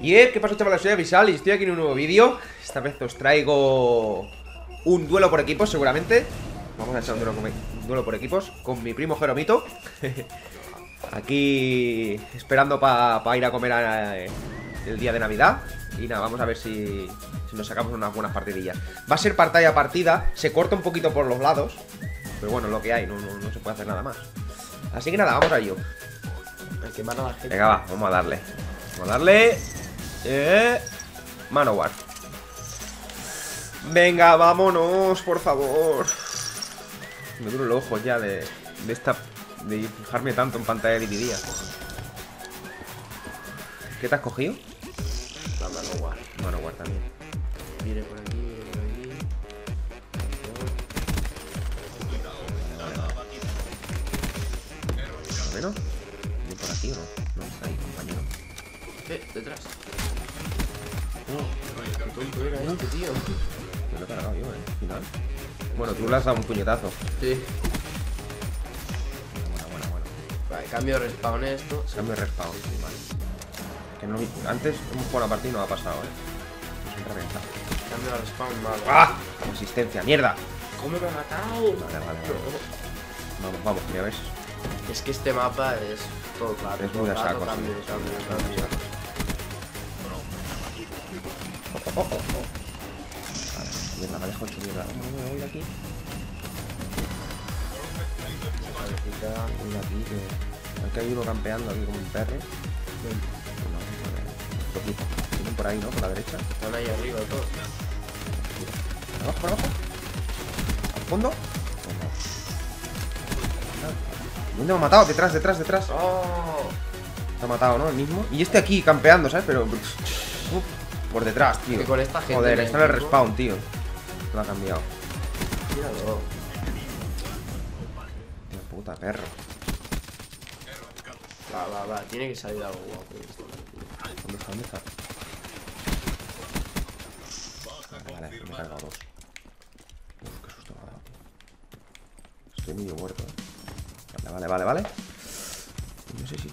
¿Qué pasa, chavales? Soy Avisal y estoy aquí en un nuevo vídeo. Esta vez os traigo un duelo por equipos, seguramente. Vamos a echar un duelo por equipos con mi primo Jeromito. Aquí esperando para ir a comer el día de Navidad. Y nada, vamos a ver si nos sacamos unas buenas partidillas. Va a ser partida a partida. Se corta un poquito por los lados, pero bueno, lo que hay, no se puede hacer nada más. Así que nada, vamos a ello. Venga, va, vamos a darle. Vamos a darle. Manowar. Venga, vámonos, por favor. Me duro el ojo ya de fijarme tanto en pantalla dividida. ¿Qué te has cogido? La Manowar. Manowar también. Viene por aquí, viene por aquí. ¿Bueno? ¿Viene por aquí o no? No, está ahí, compañero. Detrás. Qué tonto era este, tío. Me lo he cargado yo, al final. Bueno, tú le has dado un puñetazo. Sí. Bueno. Vale, cambio de respawn esto. Cambio de respawn, sí, vale. Que no, antes hemos jugado una partida y no ha pasado, Siempre reventa. Cambio de respawn malo. ¡Ah! Resistencia, mierda. ¿Cómo me ha matado? Vale. Vamos, ya ves. Es que este mapa es todo claro. Es todo muy a claro, saco, cambio. Vale, mierda, me ha dejado hecho mierda. Me voy de aquí. Uno aquí que... Aquí hay uno campeando aquí como un perro. Vienen por ahí, ¿no? Por la derecha. Están ahí arriba todos. Por abajo. Al fondo. ¿Dónde me ha matado? Detrás. ¡Oh! Te ha matado, ¿no? El mismo. Y este aquí campeando, ¿sabes? Pero... por detrás, tío. Que con esta gente Joder, en está en el equipo. respawn, tío. Lo ha cambiado. Míralo. Tío, puta, perro. Va. Tiene que salir algo guapo. ¿Dónde está? Vale, me he cargado dos. Uf, qué susto me ha dado, tío. Estoy medio muerto, Vale. No sé si...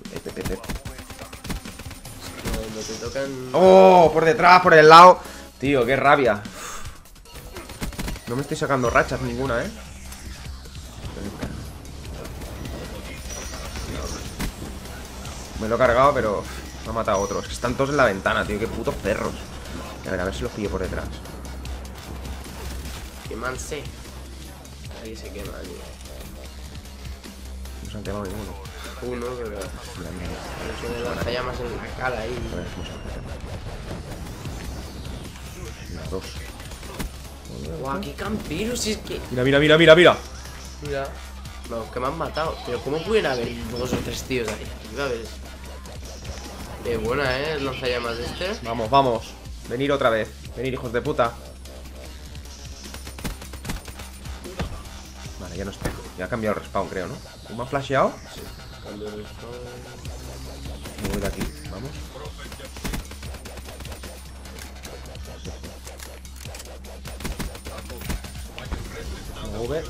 Cuando te tocan... ¡Oh! Por detrás, por el lado. Tío, qué rabia. No me estoy sacando rachas ninguna, Me lo he cargado, pero me ha matado otro. Es que están todos en la ventana, tío. Qué putos perros. A ver si los pillo por detrás. Quemanse. Ahí se quema, tío. No se han quemado ninguno. Uno, pero... Mira, Tiene lanzallamas en la cara ahí. a ver cómo se hace. Las dos. Guau, qué campero, si es que... Mira. Mira. No, que me han matado. Pero ¿cómo pueden haber dos o tres tíos ahí? A ver. Qué buena, el lanzallamas de este. Vamos. Venir otra vez. Venir, hijos de puta. Vale, ya no está. Ya ha cambiado el respawn, creo, ¿no? ¿Me ha flasheado? Sí. Cambio de respawn. Me voy de aquí. Vamos. Mover.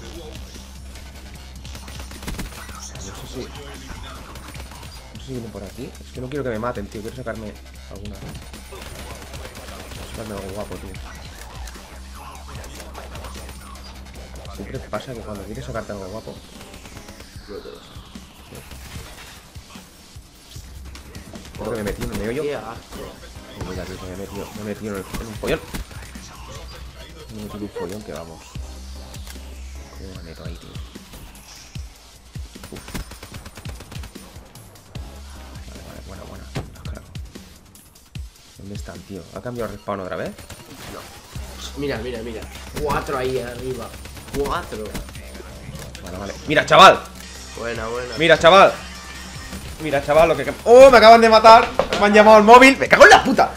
No sé si vienen por aquí. Es que no quiero que me maten, tío. Quiero sacarme alguna. Sacarme algo guapo, tío. Siempre pasa que cuando quieres sacarte algo guapo. Creo que me metí en el meollo. Qué asco. Mira, tío, me he metido en un follón. Me he metido en un follón que vamos. ¿Cómo me meto ahí, tío? Uf. Vale, buena. Los cargo. ¿Dónde están, tío? ¿Ha cambiado el respawn otra vez? No. Mira. 4 ahí arriba. 4. Vale. Mira, chaval. Buena. Mira, chaval, lo que... ¡Oh! Me acaban de matar. Me han llamado al móvil. ¡Me cago en la puta!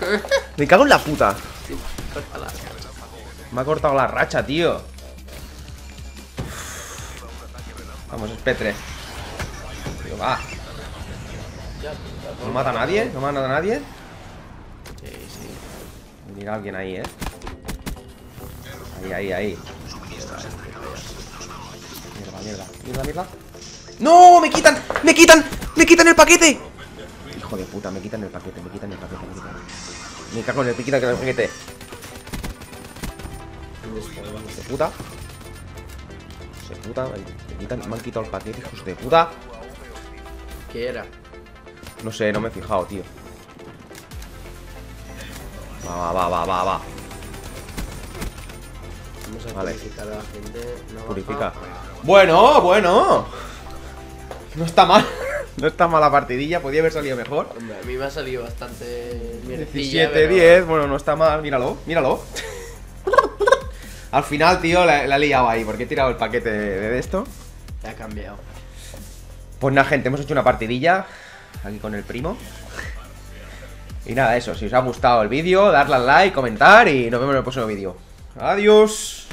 Me ha cortado la racha, tío. Vamos, es Petre. Tío, va. ¿No mata a nadie? Sí. Mira alguien ahí, Ahí. Mierda. ¡No! ¡Me quitan! ¡Me quitan el paquete! Hijo de puta, me quitan el paquete. Me cago en el piquita que el paquete. ¿Dónde está? Hijos de puta. Me han quitado el paquete, hijos de puta. ¿Qué era? No sé, no me he fijado, tío. Va. Vamos a Vale. purificar a la gente. No Purifica. baja. Bueno. No está mal. No está mal la partidilla, podía haber salido mejor. Hombre, a mí me ha salido bastante mierdecilla, 17, pero 10, bueno, no está mal, míralo. Al final, tío, la he liado ahí, porque he tirado el paquete de esto. ha cambiado. Pues nada, gente, hemos hecho una partidilla aquí con el primo. Y nada, eso, si os ha gustado el vídeo, darle al like, comentar y nos vemos en el próximo vídeo. Adiós.